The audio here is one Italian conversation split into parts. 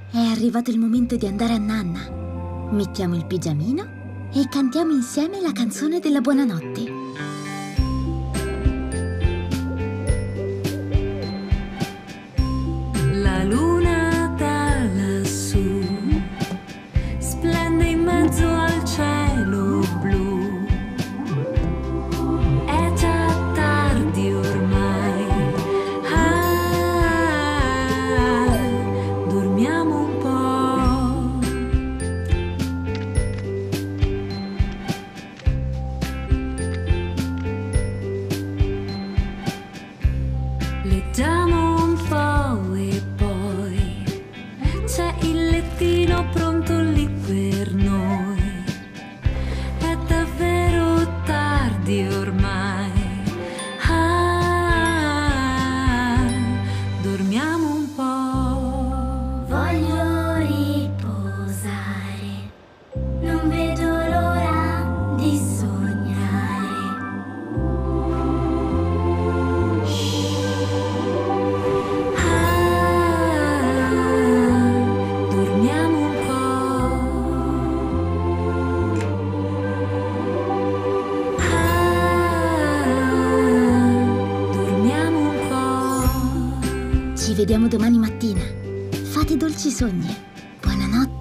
È arrivato il momento di andare a nanna. Mettiamo il pigiamino e cantiamo insieme la canzone della buonanotte. La luna da lassù splende in mezzo al cielo blu. È già tardi ormai. Dormiamo un po'. Leggiamo un po' e poi c'è il lettino pronto lì per noi. È davvero tardi ormai. Dormiamo un po'. Voglio riposare, non vedo l'ora di sognare. Dormiamo un po'. Dormiamo un po'. Ci vediamo domani mattina. Fate dolci sogni. Buonanotte.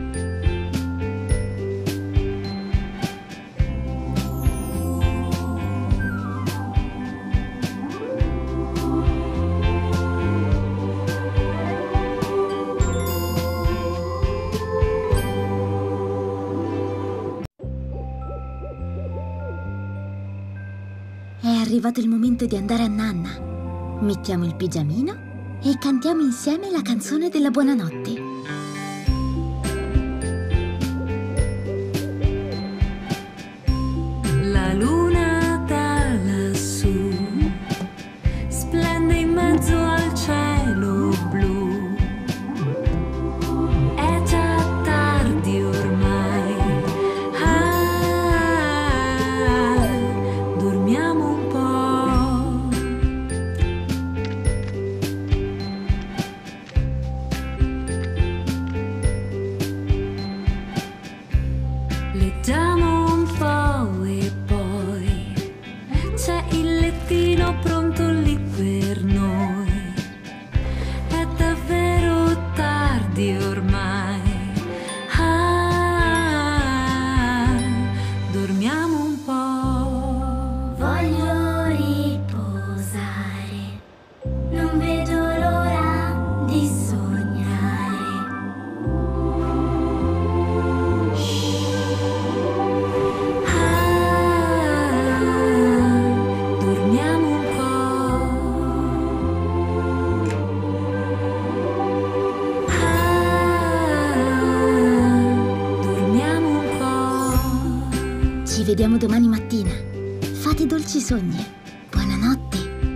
È arrivato il momento di andare a nanna. Mettiamo il pigiamino e cantiamo insieme la canzone della buonanotte. La luna da lassù splende in mezzo al cielo blu. È già tardi ormai. Dormiamo un po'. Leggiamo un po' e poi c'è il lettino pronto lì per noi. È davvero tardi ormai. Dormiamo un po'. Voglio riposare, non vedo l'ora di sognare. Dormiamo un po'. Dormiamo un po'. Ci vediamo domani mattina. Fate dolci sogni. Buonanotte.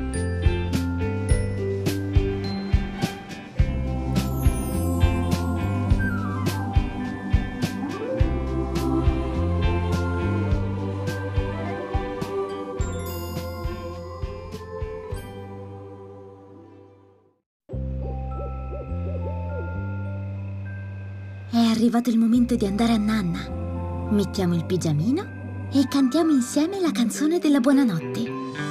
È arrivato il momento di andare a nanna. Mettiamo il pigiamino e cantiamo insieme la canzone della buonanotte.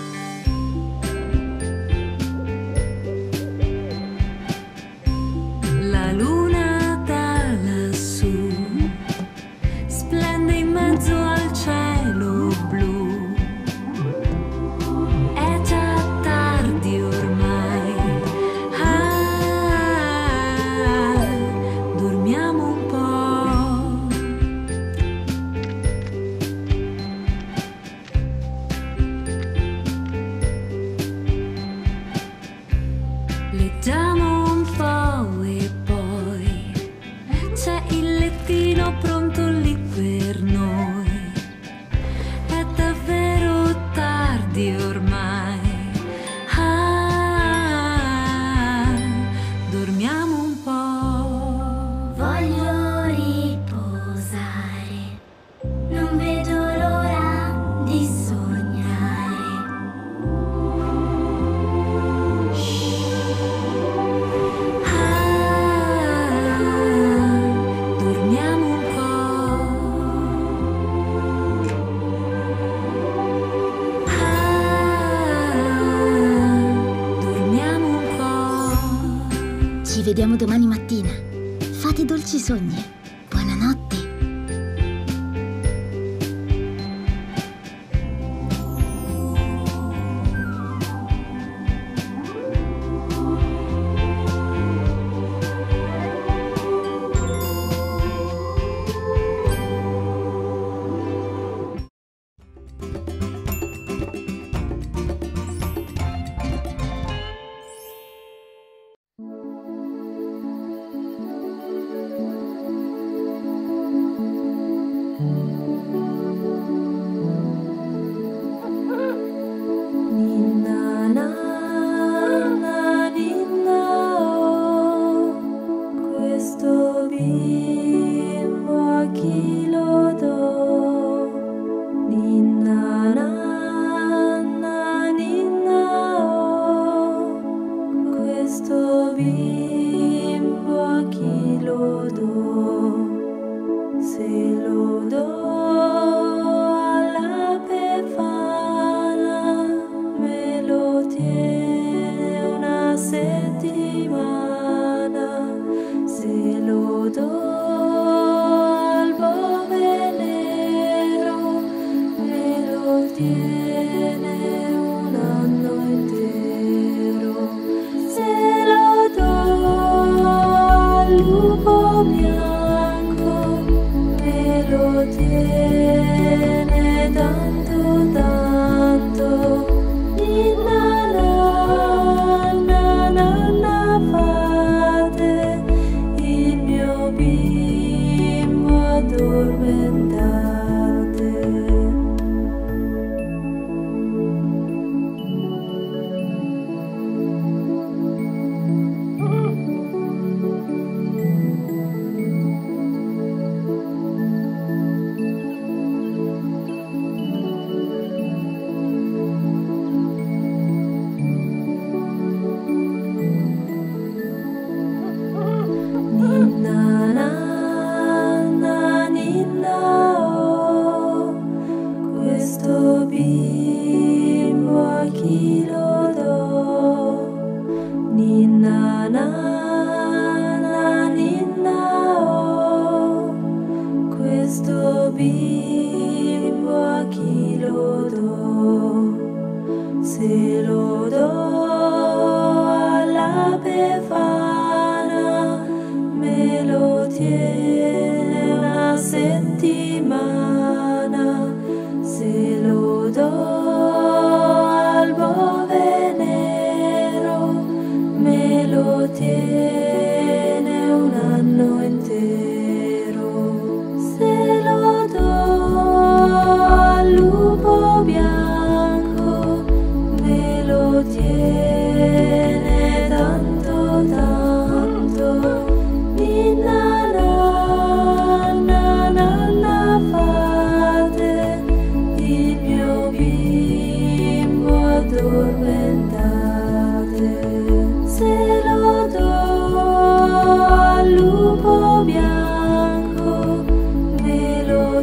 La luna da lassù splende in mezzo al cielo blu. È già tardi ormai. Dormiamo un po'. vediamo domani mattina. Fate dolci sogni. Buonanotte. Questo bimbo a chi lo do? Ninna nanna ninna oh. Questo bimbo a chi lo do? Se lo do alla Befana, me lo tiene una settimana. Se lo do al bove nero, me lo tiene un anno intero. Se lo do al lupo bianco, me lo tiene tanto tanto. Ninna nanna nanna fate il mio bimbo addormentate. Ninna nanna ninna oh. Questo bimbo a chi lo do? Ninna nanna ninna oh. Questo bimbo a chi lo do? Se lo do alla Befana, me lo tiene una settimana. Se lo do al bove nero, me lo tiene un anno intero. Se lo do al lupo bianco, me lo tiene tanto tanto. Ninna nanna nanna fate il mio bimbo addormentate. Se lo do al lupo bianco, me lo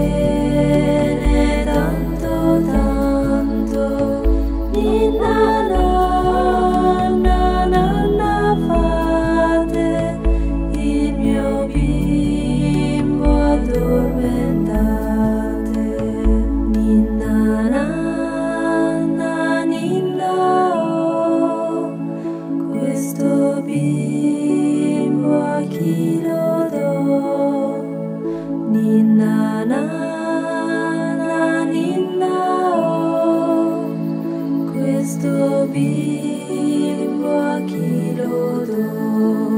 tiene tanto tanto. Ninna nanna nanna fate il mio bimbo addormentate. Ninna nanna ninna oh. Questo bimbo a chi lo do? Ninna nanna ninna oh. Questo bimbo a chi lo do?